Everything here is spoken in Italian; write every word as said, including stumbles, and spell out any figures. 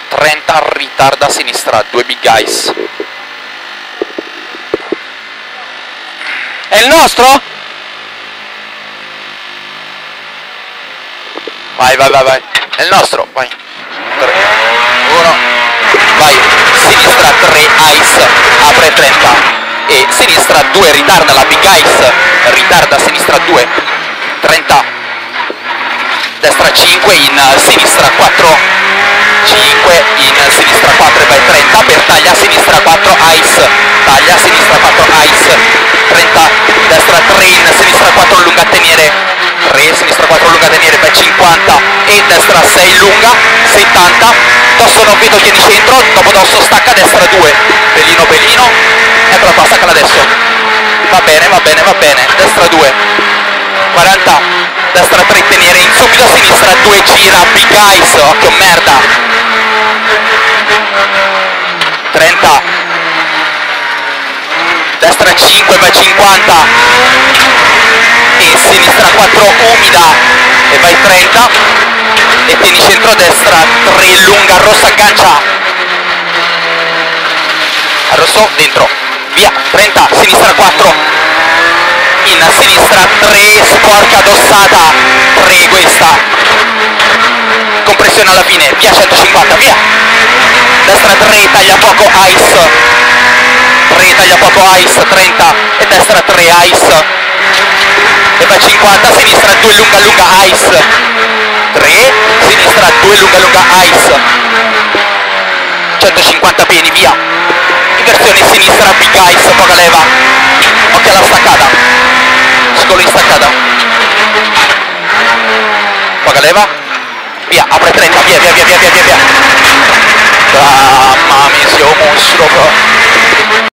trenta, ritarda a sinistra, due big guys. È il nostro? Vai, vai, vai, vai. È il nostro, vai. tre, uno, vai. Sinistra tre, ice, apre trenta. E sinistra due, ritarda la big ice. Ritarda a sinistra due, trenta. Destra cinque, in sinistra quattro. cinque, in sinistra quattro e vai trenta. Per taglia a sinistra quattro, ice. Taglia a sinistra quattro, ice. trenta. Destra tre, in sinistra quattro, lunga teniere. tre, sinistra quattro, lunga teniere, vai cinquanta e destra sei, lunga, settanta, dosso non vedo, tieni centro, dopo dosso stacca, destra due, pelino pelino, eccola qua, staccala adesso, va bene, va bene, va bene, destra due, quaranta, destra tre, teniere in subito, a sinistra due, gira, big eyes, occhio merda, trenta, destra cinque, vai cinquanta, e sinistra quattro umida e vai trenta e tieni centro, destra tre, lunga, rossa, aggancia a rosso, dentro, via, trenta, sinistra quattro, in sinistra tre, sporca, addossata, tre, questa, compressione alla fine, via centocinquanta, via, destra tre, taglia poco, ice, tre, taglia poco, ice, trenta e destra tre, ice, e vai cinquanta, sinistra due, lunga lunga, ice, tre, sinistra due, lunga lunga, ice, centocinquanta pieni, via, inversione sinistra, big ice, poca leva, occhio alla staccata, scolo in staccata, poca leva, via, apre trenta, via, via, via, via, via, via, via. Mamma mia, sia un mostro,